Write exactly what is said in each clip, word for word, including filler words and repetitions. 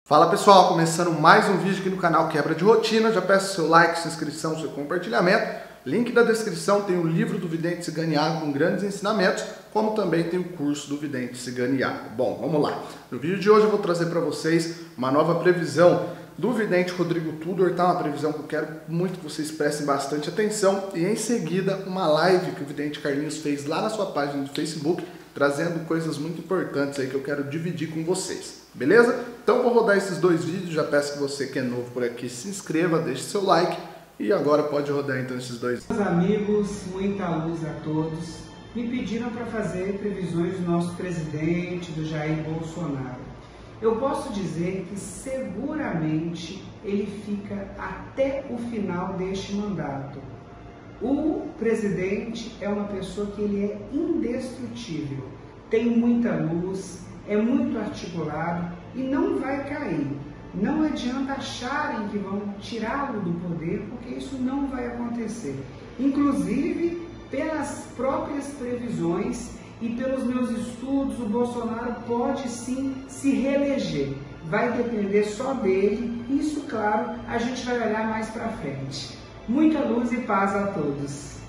Fala pessoal, começando mais um vídeo aqui no canal Quebra de Rotina. Já peço seu like, sua inscrição, seu compartilhamento. Link da descrição tem o livro do Vidente Ciganiago com grandes ensinamentos, como também tem o curso do Vidente Ciganiago. Bom, vamos lá. No vídeo de hoje eu vou trazer para vocês uma nova previsão do Vidente Rodrigo Tudor, tá? Uma previsão que eu quero muito que vocês prestem bastante atenção. E em seguida uma live que o Vidente Carlinhos fez lá na sua página do Facebook, trazendo coisas muito importantes aí que eu quero dividir com vocês, beleza? Então vou rodar esses dois vídeos, já peço que você que é novo por aqui se inscreva, deixe seu like e agora pode rodar então esses dois. Meus amigos, muita luz a todos. Me pediram para fazer previsões do nosso presidente, do Jair Bolsonaro. Eu posso dizer que seguramente ele fica até o final deste mandato. O presidente é uma pessoa que ele é indestrutível, tem muita luz, é muito articulado e não vai cair. Não adianta acharem que vão tirá-lo do poder, porque isso não vai acontecer. Inclusive, pelas próprias previsões e pelos meus estudos, o Bolsonaro pode sim se reeleger. Vai depender só dele. Isso, claro, a gente vai olhar mais para frente. Muita luz e paz a todos.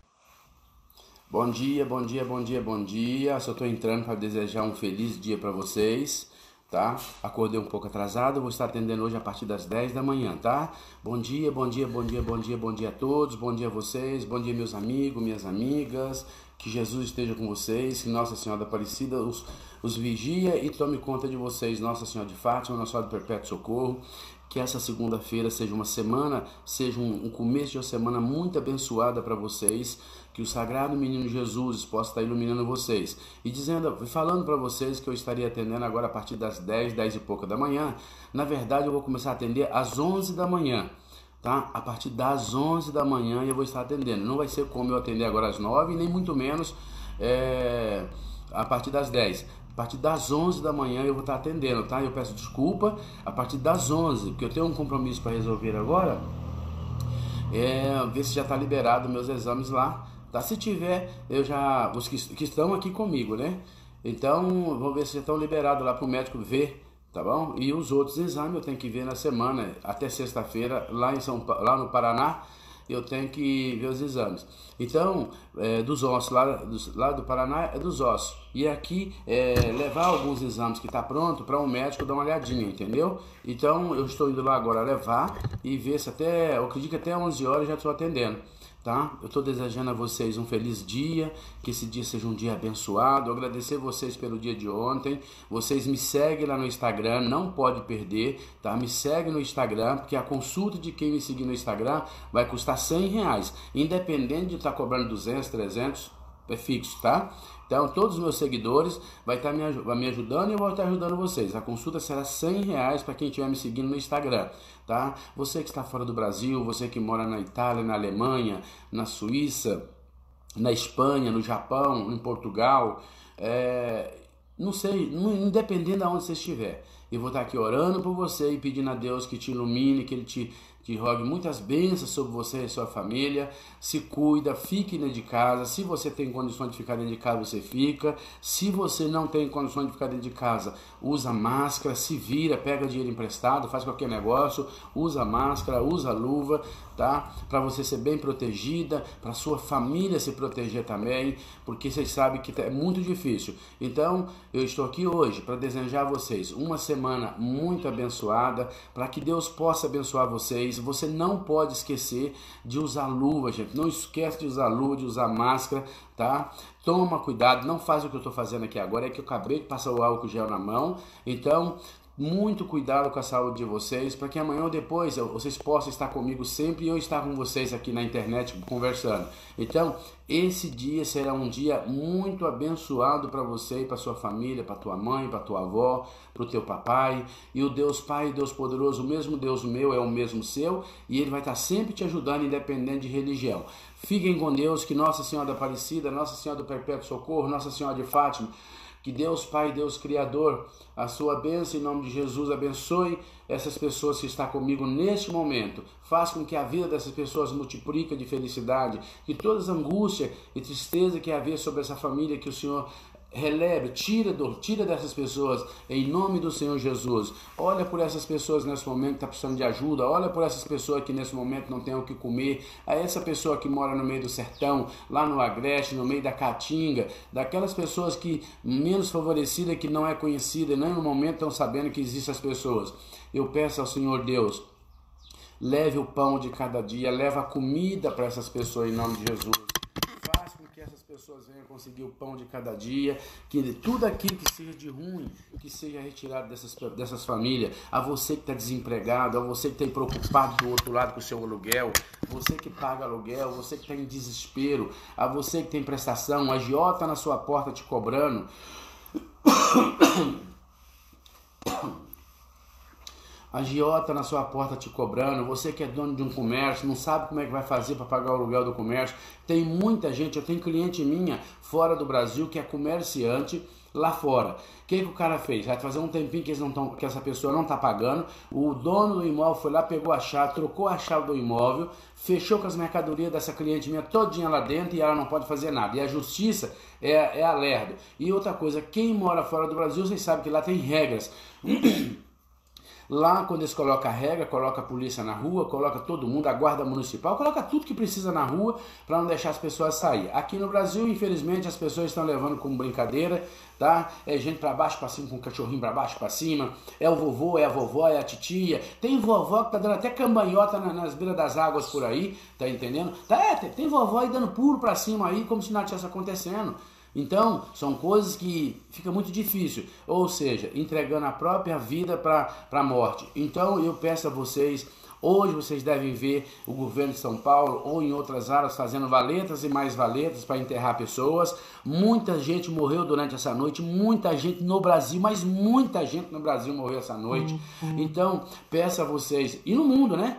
Bom dia, bom dia, bom dia, bom dia. Só estou entrando para desejar um feliz dia para vocês, tá? Acordei um pouco atrasado, vou estar atendendo hoje a partir das dez da manhã, tá? Bom dia, bom dia, bom dia, bom dia, bom dia a todos, bom dia a vocês, bom dia meus amigos, minhas amigas, que Jesus esteja com vocês, que Nossa Senhora Aparecida os, os vigia e tome conta de vocês, Nossa Senhora de Fátima, Nossa Senhora do Perpétuo Socorro. Que essa segunda-feira seja uma semana, seja um, um começo de uma semana muito abençoada para vocês, que o Sagrado Menino Jesus possa estar iluminando vocês. E dizendo, falando para vocês que eu estaria atendendo agora a partir das dez, dez e pouca da manhã. Na verdade eu vou começar a atender às onze da manhã, tá? A partir das onze da manhã eu vou estar atendendo. Não vai ser como eu atender agora às nove, nem muito menos é, a partir das dez. A partir das onze da manhã eu vou estar atendendo, tá? Eu peço desculpa, a partir das onze, porque eu tenho um compromisso para resolver agora, é ver se já está liberado meus exames lá, tá? Se tiver, eu já, os que, que estão aqui comigo, né? Então, vou ver se já estão liberados lá para o médico ver, tá bom? E os outros exames eu tenho que ver na semana, até sexta-feira, lá em São Paulo, lá no Paraná, eu tenho que ver os exames. Então, é, dos ossos, lá, dos, lá do Paraná é dos ossos. E aqui, é, levar alguns exames que está pronto para um médico dar uma olhadinha, entendeu? Então, eu estou indo lá agora levar e ver se até, eu acredito que até onze horas eu já estou atendendo. Tá? Eu estou desejando a vocês um feliz dia, que esse dia seja um dia abençoado. Eu agradecer vocês pelo dia de ontem. Vocês me seguem lá no Instagram, não pode perder, tá? Me segue no Instagram, porque a consulta de quem me seguir no Instagram vai custar cem reais, independente de estar cobrando duzentos, trezentos, é fixo, tá? Então, todos os meus seguidores vai estar me, me ajudando e eu vou estar ajudando vocês. A consulta será cem reais para quem estiver me seguindo no Instagram, tá? Você que está fora do Brasil, você que mora na Itália, na Alemanha, na Suíça, na Espanha, no Japão, em Portugal, é, não sei, independente de onde você estiver. Eu vou estar aqui orando por você e pedindo a Deus que te ilumine, que Ele te, te rogue muitas bênçãos sobre você e sua família. Se cuida, fique dentro de casa. Se você tem condições de ficar dentro de casa, você fica. Se você não tem condições de ficar dentro de casa, usa máscara, se vira, pega dinheiro emprestado, faz qualquer negócio, usa máscara, usa luva, tá? Para você ser bem protegida, para sua família se proteger também, porque vocês sabem que é muito difícil. Então, eu estou aqui hoje para desejar a vocês uma semana muito abençoada, para que Deus possa abençoar vocês. Você não pode esquecer de usar luva, gente. Não esquece de usar luva, de usar máscara, tá? Toma cuidado, não faz o que eu estou fazendo aqui agora, é que eu acabei de passar o álcool gel na mão. Então, muito cuidado com a saúde de vocês, para que amanhã ou depois vocês possam estar comigo sempre e eu estar com vocês aqui na internet conversando. Então, esse dia será um dia muito abençoado para você e para sua família, para tua mãe, para tua avó, para o teu papai. E o Deus Pai, Deus Poderoso, o mesmo Deus meu é o mesmo seu, e Ele vai estar sempre te ajudando, independente de religião. Fiquem com Deus, que Nossa Senhora da Aparecida, Nossa Senhora do Perpétuo Socorro, Nossa Senhora de Fátima, que Deus Pai, Deus Criador, a sua bênção em nome de Jesus abençoe essas pessoas que estão comigo neste momento. Faz com que a vida dessas pessoas multiplique de felicidade, que todas as angústias e tristeza que havia sobre essa família, que o Senhor releve, tira, do, tira dessas pessoas, em nome do Senhor Jesus. Olha por essas pessoas nesse momento que estão precisando de ajuda, olha por essas pessoas que nesse momento não têm o que comer, a essa pessoa que mora no meio do sertão, lá no Agreste, no meio da Caatinga, daquelas pessoas que menos favorecidas, que não é conhecida, nem no momento estão sabendo que existem as pessoas. Eu peço ao Senhor Deus, leve o pão de cada dia, leva a comida para essas pessoas em nome de Jesus. Faz com que essas pessoas venham conseguir o pão de cada dia, que tudo aquilo que seja de ruim, que seja retirado dessas, dessas famílias. A você que está desempregado, a você que está preocupado do outro lado com o seu aluguel, você que paga aluguel, você que está em desespero, a você que tem prestação, um agiota na sua porta te cobrando. Agiota na sua porta te cobrando, você que é dono de um comércio, não sabe como é que vai fazer para pagar o aluguel do comércio. Tem muita gente, eu tenho cliente minha fora do Brasil que é comerciante lá fora. O que, que o cara fez? Vai fazer um tempinho que, eles não tão, que essa pessoa não está pagando, o dono do imóvel foi lá, pegou a chave, trocou a chave do imóvel, fechou com as mercadorias dessa cliente minha todinha lá dentro e ela não pode fazer nada. E a justiça é, é a lerdo. E outra coisa, quem mora fora do Brasil, vocês sabem que lá tem regras. Lá, quando eles colocam a regra, coloca a polícia na rua, coloca todo mundo, a guarda municipal, coloca tudo que precisa na rua para não deixar as pessoas sair. Aqui no Brasil, infelizmente, as pessoas estão levando como brincadeira, tá? É gente para baixo, para cima, com um cachorrinho para baixo, para cima. É o vovô, é a vovó, é a titia. Tem vovó que tá dando até cambanhota nas beiras das águas por aí, tá entendendo? Tá, é, tem vovó aí dando pulo para cima aí, como se nada tivesse acontecendo. Então, são coisas que fica muito difícil, ou seja, entregando a própria vida para a morte. Então, eu peço a vocês, hoje vocês devem ver o governo de São Paulo ou em outras áreas fazendo valetas e mais valetas para enterrar pessoas. Muita gente morreu durante essa noite, muita gente no Brasil, mas muita gente no Brasil morreu essa noite. Então, peço a vocês, e no mundo, né?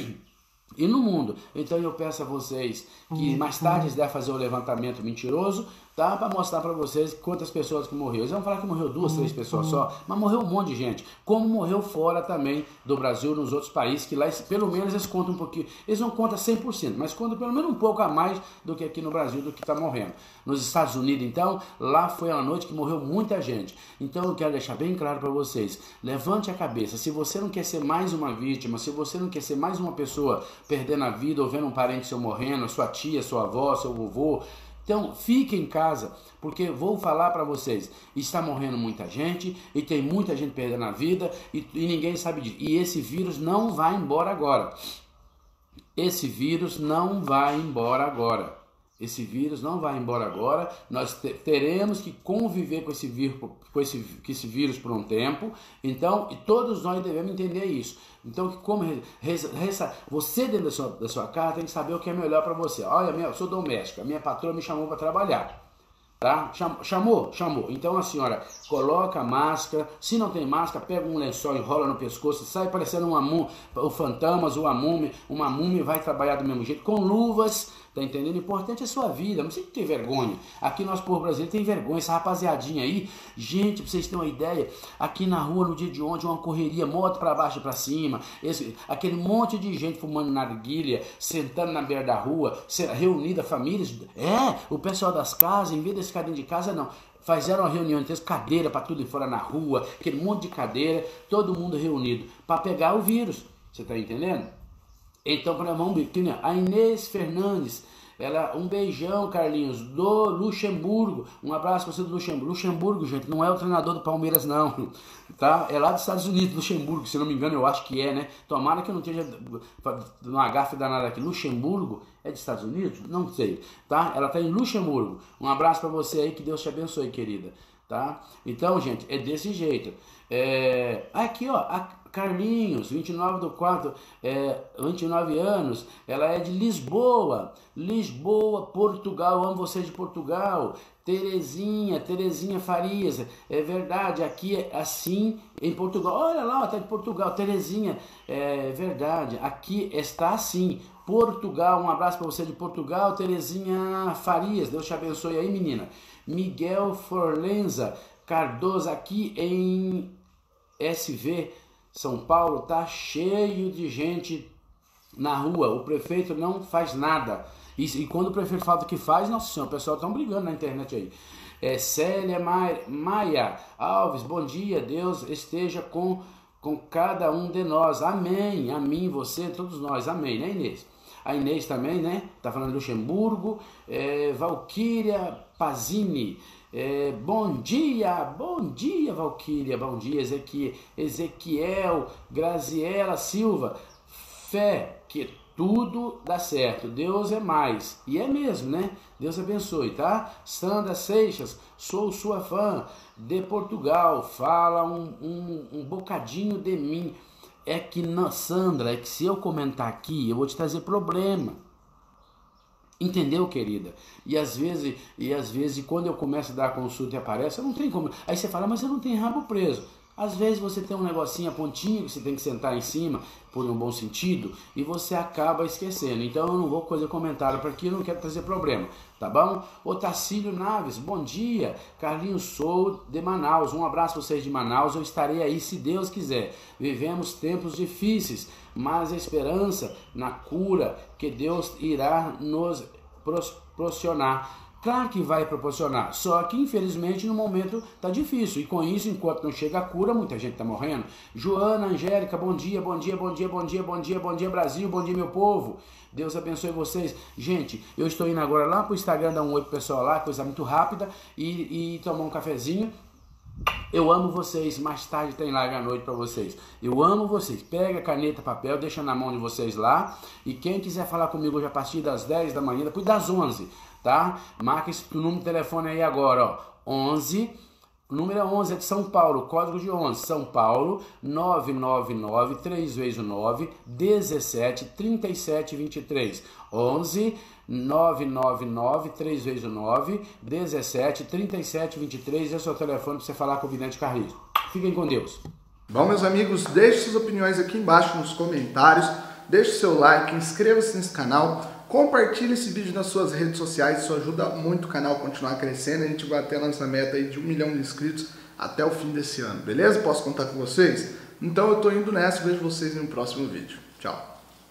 E no mundo. Então eu peço a vocês que mais tarde eles devem fazer o levantamento mentiroso, tá? Para mostrar para vocês quantas pessoas que morreram. Eles vão falar que morreu duas, três pessoas só, mas morreu um monte de gente. Como morreu fora também do Brasil, nos outros países, que lá pelo menos eles contam um pouquinho. Eles não contam cem por cento, mas contam pelo menos um pouco a mais do que aqui no Brasil, do que está morrendo. Nos Estados Unidos, então, lá foi uma noite que morreu muita gente. Então eu quero deixar bem claro para vocês, levante a cabeça. Se você não quer ser mais uma vítima, se você não quer ser mais uma pessoa perdendo a vida ou vendo um parente seu morrendo, sua tia, sua avó, seu vovô, então fique em casa, porque vou falar para vocês, está morrendo muita gente e tem muita gente perdendo a vida e, e ninguém sabe disso. E esse vírus não vai embora agora. Esse vírus não vai embora agora. Esse vírus não vai embora agora. Nós teremos que conviver com esse vírus, com esse, com esse vírus por um tempo. Então, e todos nós devemos entender isso. Então, que como reza, reza, você dentro da sua, da sua casa tem que saber o que é melhor para você. Olha, eu sou doméstica, a minha patroa me chamou para trabalhar. Tá? Chamou? Chamou. Então a senhora coloca a máscara, se não tem máscara, pega um lençol, enrola no pescoço, sai parecendo uma múmia, o fantasmas, ou a múmia, uma múmia vai trabalhar do mesmo jeito, com luvas, tá entendendo? O importante é a sua vida, não precisa ter vergonha. Aqui nós, povo brasileiro, tem vergonha, essa rapaziadinha aí, gente, pra vocês terem uma ideia, aqui na rua, no dia de ontem, uma correria, moto pra baixo e pra cima, esse, aquele monte de gente fumando narguilha, sentando na beira da rua, reunida, famílias, é, o pessoal das casas, em vez de ficar dentro de casa, não, fizeram uma reunião, tem cadeira para tudo e fora na rua, aquele monte de cadeira, todo mundo reunido, para pegar o vírus, você tá entendendo? Então, para vamos ver, a Inês Fernandes, ela, um beijão, Carlinhos, do Luxemburgo, um abraço para você do Luxemburgo. Luxemburgo, gente, não é o treinador do Palmeiras, não, tá? É lá dos Estados Unidos, Luxemburgo, se não me engano, eu acho que é, né? Tomara que eu não esteja uma gafe danada aqui. Luxemburgo é dos Estados Unidos? Não sei, tá? Ela tá em Luxemburgo. Um abraço para você aí, que Deus te abençoe, querida, tá? Então, gente, é desse jeito. É... Aqui, ó, a Carlinhos, vinte e nove do quatro, é, vinte e nove anos, ela é de Lisboa, Lisboa, Portugal, amo vocês de Portugal. Terezinha, Terezinha Farias, é verdade, aqui é assim em Portugal, olha lá, está de Portugal, Terezinha, é verdade, aqui está assim, Portugal, um abraço para você de Portugal, Terezinha Farias, Deus te abençoe aí, menina. Miguel Forlenza Cardoso, aqui em S V, São Paulo, tá cheio de gente na rua, o prefeito não faz nada. E, e quando o prefeito fala o que faz, nossa senhora, o pessoal tá brigando na internet aí. É, Célia Maia Alves, bom dia, Deus esteja com, com cada um de nós, amém, a mim, você, todos nós, amém, né, Inês? A Inês também, né? Tá falando de Luxemburgo. É, Valquíria Pazini. É, bom dia, bom dia, Valquíria. Bom dia, Ezequiel, Ezequiel Graziela Silva. Fé, que tudo dá certo. Deus é mais. E é mesmo, né? Deus abençoe, tá? Sandra Seixas, sou sua fã de Portugal. Fala um, um, um bocadinho de mim. É que, não, Sandra, é que se eu comentar aqui, eu vou te trazer problema. Entendeu, querida? E às vezes, e às vezes, quando eu começo a dar consulta e aparece, eu não tenho como. Aí você fala, mas eu não tenho rabo preso. Às vezes você tem um negocinho, a pontinha, que você tem que sentar em cima, por um bom sentido, e você acaba esquecendo. Então eu não vou fazer comentário para aqui, eu não quero trazer problema, tá bom? Otacílio Naves, bom dia. Carlinhos, sou de Manaus. Um abraço a vocês de Manaus, eu estarei aí se Deus quiser. Vivemos tempos difíceis, mas a esperança na cura que Deus irá nos proporcionar. Claro que vai proporcionar, só que infelizmente no momento tá difícil, e com isso, enquanto não chega a cura, muita gente tá morrendo. Joana, Angélica, bom dia, bom dia, bom dia, bom dia, bom dia, bom dia Brasil, bom dia meu povo, Deus abençoe vocês. Gente, eu estou indo agora lá pro Instagram, dar um oi pro pessoal lá, coisa muito rápida, e, e tomar um cafezinho. Eu amo vocês, mais tarde tem live à noite para vocês. Eu amo vocês. Pega caneta, papel, deixa na mão de vocês lá. E quem quiser falar comigo hoje a partir das dez da manhã, depois das onze, tá? Marca esse número de telefone aí agora, ó. onze, o número é onze, é de São Paulo, código de onze, São Paulo, nove nove nove, três vezes nove, dezessete, trinta e sete, vinte e três. onze, nove nove nove, três vezes nove, dezessete, trinta e sete, vinte e três. Esse é o telefone para você falar com o Vidente Carrizo. Fiquem com Deus. Bom, meus amigos, deixe suas opiniões aqui embaixo nos comentários, deixe seu like, inscreva-se nesse canal, compartilhe esse vídeo nas suas redes sociais, isso ajuda muito o canal a continuar crescendo. A gente vai até a nossa meta aí de um milhão de inscritos até o fim desse ano, beleza? Posso contar com vocês? Então eu tô indo nessa, vejo vocês no próximo vídeo. Tchau!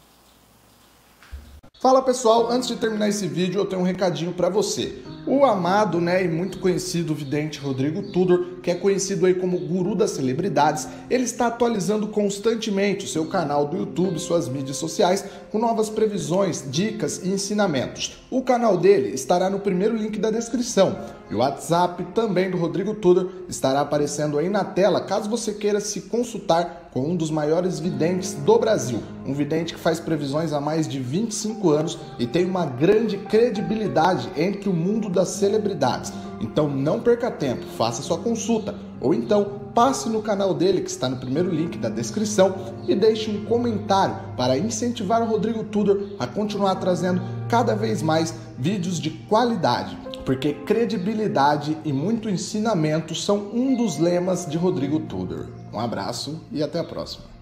Fala pessoal, antes de terminar esse vídeo eu tenho um recadinho para você. O amado, né, e muito conhecido vidente Rodrigo Tudor, que é conhecido aí como guru das celebridades, ele está atualizando constantemente o seu canal do YouTube, suas mídias sociais, com novas previsões, dicas e ensinamentos. O canal dele estará no primeiro link da descrição. E o WhatsApp também do Rodrigo Tudor estará aparecendo aí na tela, caso você queira se consultar com um dos maiores videntes do Brasil. Um vidente que faz previsões há mais de vinte e cinco anos e tem uma grande credibilidade entre o mundo das celebridades. Então não perca tempo, faça sua consulta. Ou então passe no canal dele, que está no primeiro link da descrição, e deixe um comentário para incentivar o Rodrigo Tudor a continuar trazendo cada vez mais vídeos de qualidade. Porque credibilidade e muito ensinamento são um dos lemas de Rodrigo Tudor. Um abraço e até a próxima.